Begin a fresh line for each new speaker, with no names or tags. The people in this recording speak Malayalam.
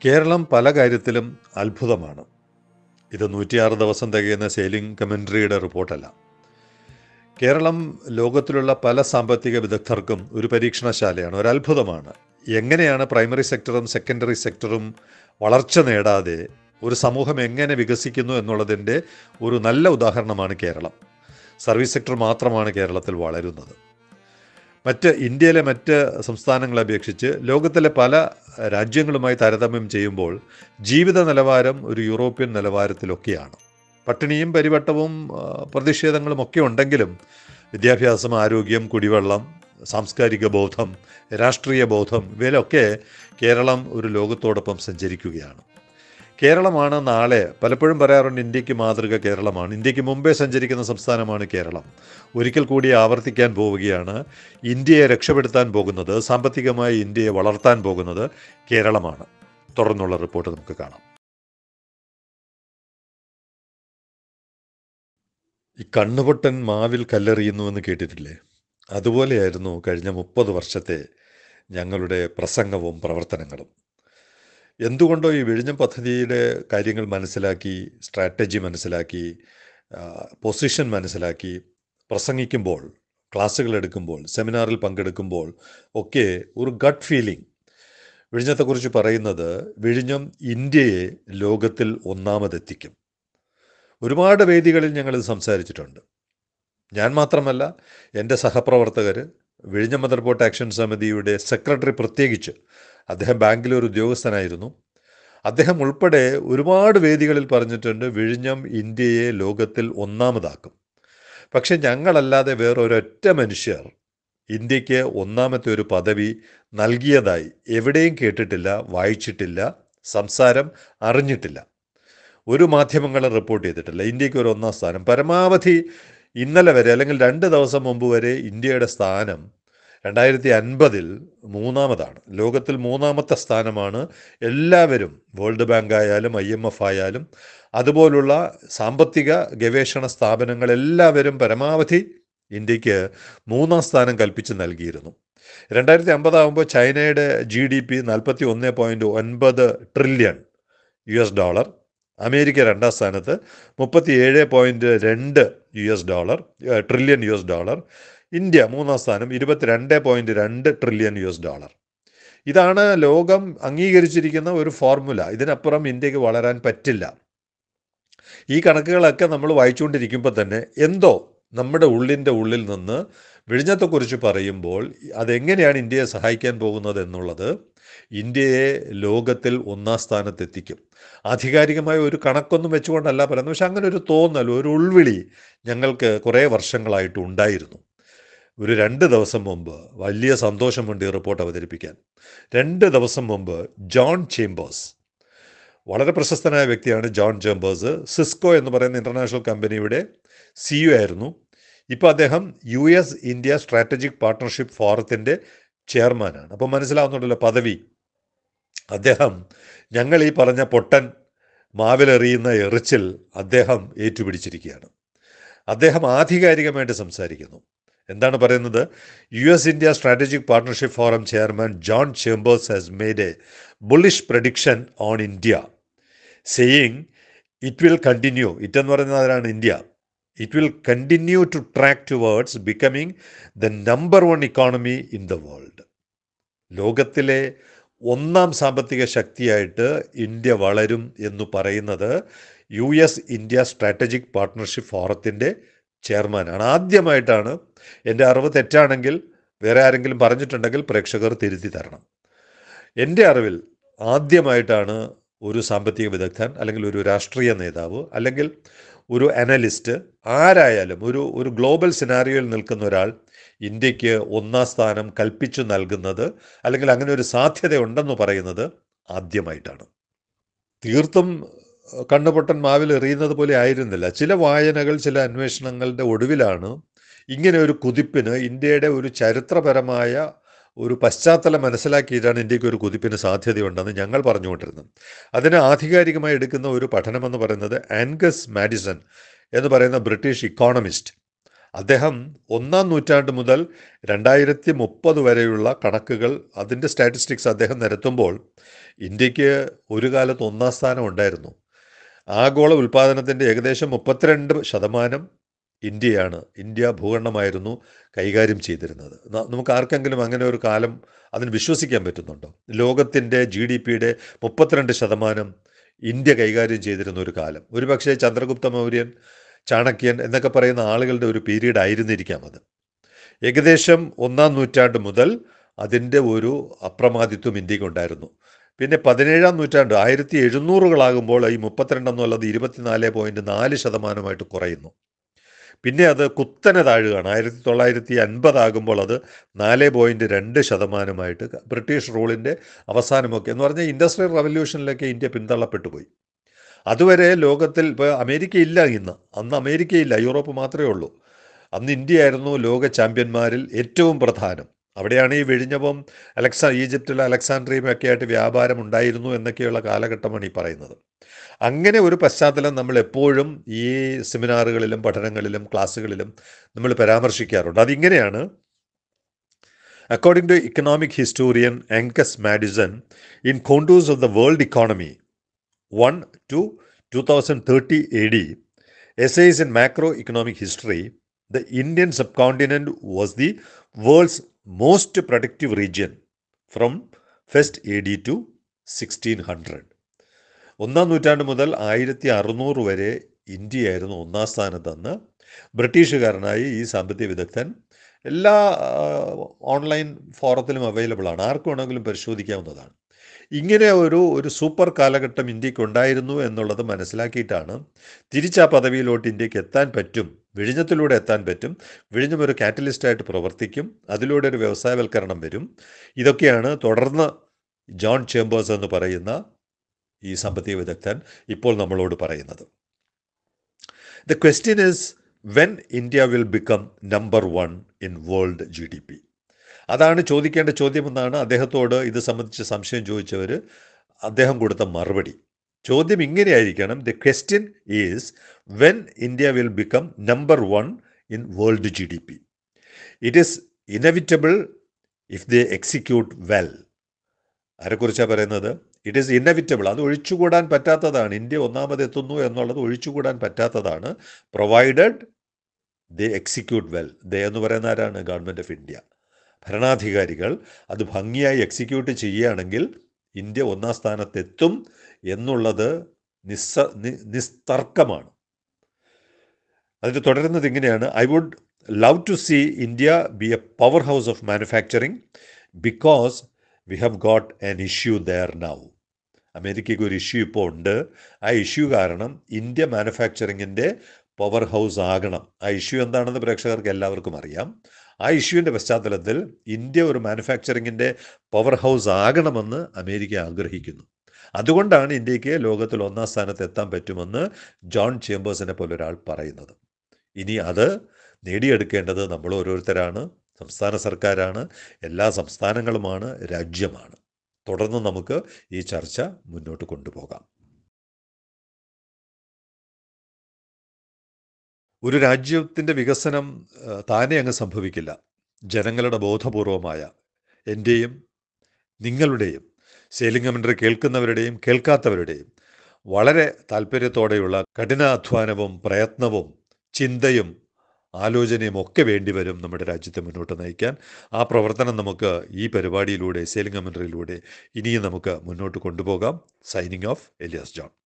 കേരളം പല കാര്യത്തിലും അത്ഭുതമാണ്. ഇത് 106 ദിവസം തികയുന്ന സെയിലിംഗ് കമൻട്രിയുടെ റിപ്പോർട്ടല്ല. കേരളം ലോകത്തിലുള്ള പല സാമ്പത്തിക വിദഗ്ധർക്കും ഒരു പരീക്ഷണശാലയാണ്, ഒരു അത്ഭുതമാണ്. എങ്ങനെയാണ് പ്രൈമറി സെക്ടറും സെക്കൻഡറി സെക്ടറും വളർച്ച നേടാതെ ഒരു സമൂഹം എങ്ങനെ വികസിക്കുന്നു എന്നുള്ളതിൻ്റെ ഒരു നല്ല ഉദാഹരണമാണ് കേരളം. സർവീസ് സെക്ടർ മാത്രമാണ് കേരളത്തിൽ വളരുന്നത്. ഇന്ത്യയിലെ മറ്റ് സംസ്ഥാനങ്ങളെ അപേക്ഷിച്ച് ലോകത്തിലെ പല രാജ്യങ്ങളുമായി താരതമ്യം ചെയ്യുമ്പോൾ ജീവിത നിലവാരം ഒരു യൂറോപ്യൻ നിലവാരത്തിലൊക്കെയാണ്. പട്ടിണിയും പരിവട്ടവും പ്രതിഷേധങ്ങളും ഒക്കെ ഉണ്ടെങ്കിലും വിദ്യാഭ്യാസം, ആരോഗ്യം, കുടിവെള്ളം, സാംസ്കാരിക ബോധം, രാഷ്ട്രീയ ബോധം, ഇവയിലൊക്കെ കേരളം ഒരു ലോകത്തോടൊപ്പം സഞ്ചരിക്കുകയാണ്. കേരളമാണ് നാളെ, പലപ്പോഴും പറയാറുണ്ട് ഇന്ത്യക്ക് മാതൃക കേരളമാണ്. ഇന്ത്യക്ക് മുമ്പേ സഞ്ചരിക്കുന്ന സംസ്ഥാനമാണ് കേരളം. ഒരിക്കൽ കൂടി ആവർത്തിക്കാൻ പോവുകയാണ്. ഇന്ത്യയെ രക്ഷപ്പെടുത്താൻ പോകുന്നത്, സാമ്പത്തികമായി ഇന്ത്യയെ വളർത്താൻ പോകുന്നത് കേരളമാണ്. തുടർന്നുള്ള റിപ്പോർട്ട് നമുക്ക് കാണാം. ഈ കണ്ണുപൊട്ടൻ മാവിൽ കല്ലെറിയുന്നുവെന്ന് കേട്ടിട്ടില്ലേ? അതുപോലെയായിരുന്നു കഴിഞ്ഞ 30 വർഷത്തെ ഞങ്ങളുടെ പ്രസംഗവും പ്രവർത്തനങ്ങളും. എന്തുകൊണ്ടോ ഈ വിഴിഞ്ഞം പദ്ധതിയുടെ കാര്യങ്ങൾ മനസ്സിലാക്കി, സ്ട്രാറ്റജി മനസ്സിലാക്കി, പൊസിഷൻ മനസ്സിലാക്കി പ്രസംഗിക്കുമ്പോൾ, ക്ലാസ്സുകൾ എടുക്കുമ്പോൾ, സെമിനാറിൽ പങ്കെടുക്കുമ്പോൾ ഒക്കെ ഒരു ഗട്ട് ഫീലിംഗ് വിഴിഞ്ഞത്തെക്കുറിച്ച് പറയുന്നത്, വിഴിഞ്ഞം ഇന്ത്യയെ ലോകത്തിൽ ഒന്നാമതെത്തിക്കും. ഒരുപാട് വേദികളിൽ ഞങ്ങളിത് സംസാരിച്ചിട്ടുണ്ട്. ഞാൻ മാത്രമല്ല, എൻ്റെ സഹപ്രവർത്തകർ, വിഴിഞ്ഞം മദർ പോർട്ട് ആക്ഷൻ സമിതിയുടെ സെക്രട്ടറി പ്രത്യേകിച്ച്, അദ്ദേഹം ബാങ്കിലെ ഒരു ഉദ്യോഗസ്ഥനായിരുന്നു, അദ്ദേഹം ഉൾപ്പെടെ ഒരുപാട് വേദികളിൽ പറഞ്ഞിട്ടുണ്ട് വിഴിഞ്ഞം ഇന്ത്യയെ ലോകത്തിൽ ഒന്നാമതാക്കും. പക്ഷെ ഞങ്ങളല്ലാതെ വേറൊരൊറ്റ മനുഷ്യർ ഇന്ത്യക്ക് ഒന്നാമത്തെ ഒരു പദവി നൽകിയതായി എവിടെയും കേട്ടിട്ടില്ല, വായിച്ചിട്ടില്ല, സംസാരം അറിഞ്ഞിട്ടില്ല. ഒരു മാധ്യമങ്ങളും റിപ്പോർട്ട് ചെയ്തിട്ടില്ല. ഇന്ത്യക്ക് ഒരു ഒന്നാം സ്ഥാനം. പരമാവധി ഇന്നലെ വരെ, അല്ലെങ്കിൽ 2 ദിവസം മുമ്പ് വരെ ഇന്ത്യയുടെ സ്ഥാനം 2050 മൂന്നാമതാണ്. ലോകത്തിൽ മൂന്നാമത്തെ സ്ഥാനമാണ്. എല്ലാവരും, വേൾഡ് ബാങ്ക് ആയാലും IMF ആയാലും അതുപോലുള്ള സാമ്പത്തിക ഗവേഷണ സ്ഥാപനങ്ങളെല്ലാവരും പരമാവധി ഇന്ത്യക്ക് 3-ാം സ്ഥാനം കൽപ്പിച്ച് നൽകിയിരുന്നു. 2050 ആകുമ്പോൾ ചൈനയുടെ GDP $41.9 ട്രില്യൺ, അമേരിക്ക 2-ാം സ്ഥാനത്ത് $37.2 ട്രില്യൺ, ഇന്ത്യ 3-ാം സ്ഥാനം $22.2 ട്രില്യൺ. ഇതാണ് ലോകം അംഗീകരിച്ചിരിക്കുന്ന ഒരു ഫോർമുല. ഇതിനപ്പുറം ഇന്ത്യക്ക് വളരാൻ പറ്റില്ല. ഈ കണക്കുകളൊക്കെ നമ്മൾ വായിച്ചുകൊണ്ടിരിക്കുമ്പോൾ തന്നെ എന്തോ നമ്മുടെ ഉള്ളിൽ നിന്ന് വിഴിഞ്ഞത്തെക്കുറിച്ച് പറയുമ്പോൾ അതെങ്ങനെയാണ് ഇന്ത്യയെ സഹായിക്കാൻ പോകുന്നത് എന്നുള്ളത് ഇന്ത്യയെ ലോകത്തിൽ 1-ാം സ്ഥാനത്തെത്തിക്കും. ആധികാരികമായ ഒരു കണക്കൊന്നും വെച്ചുകൊണ്ടല്ല പറയുന്നത്. പക്ഷെ അങ്ങനെ ഒരു തോന്നൽ, ഒരു ഉൾവിളി ഞങ്ങൾക്ക് കുറേ വർഷങ്ങളായിട്ട് ഉണ്ടായിരുന്നു. ഒരു 2 ദിവസം മുമ്പ് വലിയ സന്തോഷമുണ്ട് ഈ റിപ്പോർട്ട് അവതരിപ്പിക്കാൻ. 2 ദിവസം മുമ്പ് ജോൺ ചേംബേഴ്സ്, വളരെ പ്രശസ്തനായ വ്യക്തിയാണ് ജോൺ ചേംബേഴ്സ്, സിസ്കോ എന്ന് പറയുന്ന ഇൻ്റർനാഷണൽ കമ്പനിയുടെ CEO ആയിരുന്നു. ഇപ്പോൾ അദ്ദേഹം US ഇന്ത്യ സ്ട്രാറ്റജിക് പാർട്ട്ണർഷിപ്പ് ഫോറത്തിൻ്റെ ചെയർമാനാണ്. അപ്പോൾ മനസ്സിലാവുന്നുണ്ടല്ലോ പദവി. അദ്ദേഹം ഞങ്ങൾ ഈ പറഞ്ഞ പൊട്ടൻ മാവിലെറിയുന്ന എറിച്ചിൽ അദ്ദേഹം ഏറ്റുപിടിച്ചിരിക്കുകയാണ്. അദ്ദേഹം ആധികാരികമായിട്ട് സംസാരിക്കുന്നു. എന്താണ് പറയുന്നത്? US India strategic partnership forum chairman John Chambers has made a bullish prediction on India, saying it will continue. It എന്ന് പറയുന്നതാണ് India. It will continue to track towards becoming the number 1 economy in the world. ലോകത്തിലെ 1-ാം സാമ്പത്തിക ശക്തിയായിട്ട് ഇന്ത്യ വളരും എന്ന് പറയുന്നത് US ഇന്ത്യ സ്ട്രാറ്റജിക് പാർട്ട്ണർഷിപ്പ് ഫോറത്തിൻ്റെ ചെയർമാനാണ്. ആദ്യമായിട്ടാണ്. എൻ്റെ അറിവ് തെറ്റാണെങ്കിൽ വേറെ ആരെങ്കിലും പറഞ്ഞിട്ടുണ്ടെങ്കിൽ പ്രേക്ഷകർ തിരുത്തി തരണം. എൻ്റെ അറിവിൽ ആദ്യമായിട്ടാണ് ഒരു സാമ്പത്തിക വിദഗ്ധൻ, അല്ലെങ്കിൽ ഒരു രാഷ്ട്രീയ നേതാവ്, അല്ലെങ്കിൽ ഒരു അനലിസ്റ്റ്, ആരായാലും ഒരു ഗ്ലോബൽ സിനാരിയോയിൽ നിൽക്കുന്ന ഒരാൾ ഇന്ത്യക്ക് 1-ാം സ്ഥാനം കൽപ്പിച്ചു നൽകുന്നത്, അല്ലെങ്കിൽ അങ്ങനെ ഒരു സാധ്യതയുണ്ടെന്ന് പറയുന്നത് ആദ്യമായിട്ടാണ്. തീർത്തും കണ്ണുപൊട്ടൻ മാവിൽ എറിയുന്നത് പോലെ ആയിരുന്നില്ല. ചില വായനകൾ, ചില അന്വേഷണങ്ങളുടെ ഒടുവിലാണ് ഇങ്ങനെ ഒരു കുതിപ്പിന്, ഇന്ത്യയുടെ ഒരു ചരിത്രപരമായ ഒരു പശ്ചാത്തലം മനസ്സിലാക്കിയിട്ടാണ് ഇന്ത്യക്ക് ഒരു കുതിപ്പിന് സാധ്യതയുണ്ടെന്ന് ഞങ്ങൾ പറഞ്ഞുകൊണ്ടിരുന്നത്. അതിന് ആധികാരികമായി എടുക്കുന്ന ഒരു പഠനമെന്ന് പറയുന്നത് ആൻഗസ് മാഡിസൺ എന്ന് പറയുന്ന ബ്രിട്ടീഷ് ഇക്കോണമിസ്റ്റ്, അദ്ദേഹം 1-ാം നൂറ്റാണ്ട് മുതൽ 2030 വരെയുള്ള കണക്കുകൾ, അതിൻ്റെ സ്റ്റാറ്റിസ്റ്റിക്സ് അദ്ദേഹം നിരത്തുമ്പോൾ ഇന്ത്യക്ക് ഒരു കാലത്ത് 1-ാം സ്ഥാനം ഉണ്ടായിരുന്നു. ആഗോള ഉൽപ്പാദനത്തിൻ്റെ ഏകദേശം 32% ഇന്ത്യ ഭൂഖണ്ഡമായിരുന്നു കൈകാര്യം ചെയ്തിരുന്നത്. നമുക്ക് ആർക്കെങ്കിലും അങ്ങനെ ഒരു കാലം അതിന് വിശ്വസിക്കാൻ പറ്റുന്നുണ്ടോ? ലോകത്തിൻ്റെ GDPയുടെ 32% ഇന്ത്യ കൈകാര്യം ചെയ്തിരുന്ന ഒരു കാലം. ഒരുപക്ഷെ ചന്ദ്രഗുപ്ത മൗര്യൻ, ചാണക്യൻ എന്നൊക്കെ പറയുന്ന ആളുകളുടെ ഒരു പീരീഡ് ആയിരുന്നിരിക്കാം അത്. ഏകദേശം 1-ാം നൂറ്റാണ്ട് മുതൽ അതിൻ്റെ ഒരു അപ്രമാദിത്വം ഇന്ത്യക്കുണ്ടായിരുന്നു. പിന്നെ 17-ാം നൂറ്റാണ്ട് 1700കളാകുമ്പോൾ ഈ 32 എന്നുള്ളത് 24.4% കുറയുന്നു. പിന്നെ അത് കുത്തനെ താഴുകയാണ്. 1950 ആകുമ്പോൾ അത് 4.2% ബ്രിട്ടീഷ് റൂളിൻ്റെ അവസാനമൊക്കെ എന്ന് പറഞ്ഞാൽ ഇൻഡസ്ട്രിയൽ റവല്യൂഷനിലൊക്കെ ഇന്ത്യ പിന്തള്ളപ്പെട്ടു പോയി. അതുവരെ ലോകത്തിൽ ഇപ്പോൾ അമേരിക്കയില്ല അന്ന് അമേരിക്കയില്ല, യൂറോപ്പ് മാത്രമേ ഉള്ളൂ. അന്ന് ഇന്ത്യയായിരുന്നു ലോക ചാമ്പ്യന്മാരിൽ ഏറ്റവും പ്രധാനം. അവിടെയാണ് ഈ വിഴിഞ്ഞവും ഈജിപ്തിലെ അലക്സാണ്ട്രിയയും ഒക്കെ ആയിട്ട് വ്യാപാരം ഉണ്ടായിരുന്നു എന്നൊക്കെയുള്ള കാലഘട്ടമാണ് ഈ പറയുന്നത്. അങ്ങനെ ഒരു പശ്ചാത്തലം നമ്മൾ എപ്പോഴും ഈ സെമിനാറുകളിലും പഠനങ്ങളിലും ക്ലാസ്സുകളിലും നമ്മൾ പരാമർശിക്കാറുണ്ട്. അതിങ്ങനെയാണ്: according to economic historian Angus Maddison, in contours of the world economy 1 to 2030 AD, essays in macroeconomic history, the Indian subcontinent was the world's most productive region from 1st AD to 1600. 1-ാം നൂറ്റാണ്ട് മുതൽ 1600 വരെ ഇന്ത്യയായിരുന്നു 1-ാം സ്ഥാനത്തെന്ന് ബ്രിട്ടീഷുകാരനായി ഈ സാമ്പത്തിക വിദഗ്ധൻ എല്ലാ ഓൺലൈൻ ഫോറത്തിലും അവൈലബിൾ ആണ്, ആർക്ക് വേണമെങ്കിലും പരിശോധിക്കാവുന്നതാണ്. ഇങ്ങനെ ഒരു സൂപ്പർ കാലഘട്ടം ഇന്ത്യക്ക് ഉണ്ടായിരുന്നു എന്നുള്ളത് മനസ്സിലാക്കിയിട്ടാണ് തിരിച്ച് ആ പദവിയിലോട്ട് ഇന്ത്യക്ക് എത്താൻ പറ്റും, വിഴിഞ്ഞത്തിലൂടെ എത്താൻ പറ്റും. വിഴിഞ്ഞം ഒരു കാറ്റലിസ്റ്റായിട്ട് പ്രവർത്തിക്കും, അതിലൂടെ ഒരു വ്യവസായവൽക്കരണം വരും. ഇതൊക്കെയാണ് തുടർന്ന് ജോൺ ചേംബേഴ്സ് എന്ന് പറയുന്ന ഈ സാമ്പത്തിക വിദഗ്ധൻ ഇപ്പോൾ നമ്മളോട് പറയുന്നത്. The question is when India will become number 1 in world GDP. അതാണ് ചോദിക്കേണ്ട ചോദ്യമെന്നാണ് അദ്ദേഹത്തോട് ഇത് സംബന്ധിച്ച് സംശയം ചോദിച്ചവർ അദ്ദേഹം കൊടുത്ത മറുപടി. ചോദ്യം ഇങ്ങനെയായിരിക്കണം: the question is when India will become number 1 in world GDP. It is inevitable if they execute well. ആരെക്കുറിച്ചാണ് പറയുന്നത്? ഇറ്റ് ഈസ് ഇന്നവിറ്റബിൾ, അത് ഒഴിച്ചുകൂടാൻ പറ്റാത്തതാണ്. ഇന്ത്യ ഒന്നാമതെത്തുന്നു എന്നുള്ളത് ഒഴിച്ചുകൂടാൻ പറ്റാത്തതാണ്, provided they execute well. They എന്ന് പറയുന്ന ആരാണ്? ഗവൺമെൻറ് ഓഫ് ഇന്ത്യ, ഭരണാധികാരികൾ അത് ഭംഗിയായി എക്സിക്യൂട്ട് ചെയ്യുകയാണെങ്കിൽ ഇന്ത്യ 1-ാം സ്ഥാനത്തെത്തും എന്നുള്ളത് നിസ്തർക്കമാണ്. അതിന് തുടരുന്നത് ഇങ്ങനെയാണ്: I would love to see India be a power house of manufacturing because we have got an issue there now. അമേരിക്കയ്ക്ക് ഒരു ഇഷ്യൂ ഇപ്പോൾ ഉണ്ട്. ആ ഇഷ്യൂ കാരണം ഇന്ത്യ മാനുഫാക്ചറിങ്ങിൻ്റെ പവർ ഹൗസ് ആകണം. ആ ഇഷ്യൂ എന്താണെന്ന് പ്രേക്ഷകർക്ക് എല്ലാവർക്കും അറിയാം. ആ ഇഷ്യൂവിൻ്റെ പശ്ചാത്തലത്തിൽ ഇന്ത്യ ഒരു മാനുഫാക്ചറിങ്ങിൻ്റെ പവർ ഹൗസ് ആകണമെന്ന് അമേരിക്ക ആഗ്രഹിക്കുന്നു. അതുകൊണ്ടാണ് ഇന്ത്യക്ക് ലോകത്തിൽ 1-ാം സ്ഥാനത്ത് എത്താൻ പറ്റുമെന്ന് ജോൺ ചേംബേഴ്സിനെ പോലെ ഒരാൾ പറയുന്നത്. ഇനി അത് നേടിയെടുക്കേണ്ടത് നമ്മൾ ഓരോരുത്തരാണ്, സംസ്ഥാന സർക്കാരാണ്, എല്ലാ സംസ്ഥാനങ്ങളുമാണ്, രാജ്യമാണ്. തുടർന്ന് നമുക്ക് ഈ ചർച്ച മുന്നോട്ട് കൊണ്ടുപോകാം. ഒരു രാജ്യത്തിൻ്റെ വികസനം താനെ അങ്ങ് സംഭവിക്കില്ല. ജനങ്ങളുടെ ബോധപൂർവമായ, എൻ്റെയും നിങ്ങളുടെയും, സെയിലിംഗ് കമൻ്ററി കേൾക്കുന്നവരുടെയും കേൾക്കാത്തവരുടെയും വളരെ താല്പര്യത്തോടെയുള്ള കഠിനാധ്വാനവും പ്രയത്നവും ചിന്തയും ആലോചനയും ഒക്കെ വേണ്ടിവരും നമ്മുടെ രാജ്യത്തെ മുന്നോട്ട് നയിക്കാൻ. ആ പ്രവർത്തനം നമുക്ക് ഈ പരിപാടിയിലൂടെ, സെയിലിംഗ് കമൻ്ററിയിലൂടെ ഇനിയും നമുക്ക് മുന്നോട്ട് കൊണ്ടുപോകാം. Signing off, Elias John.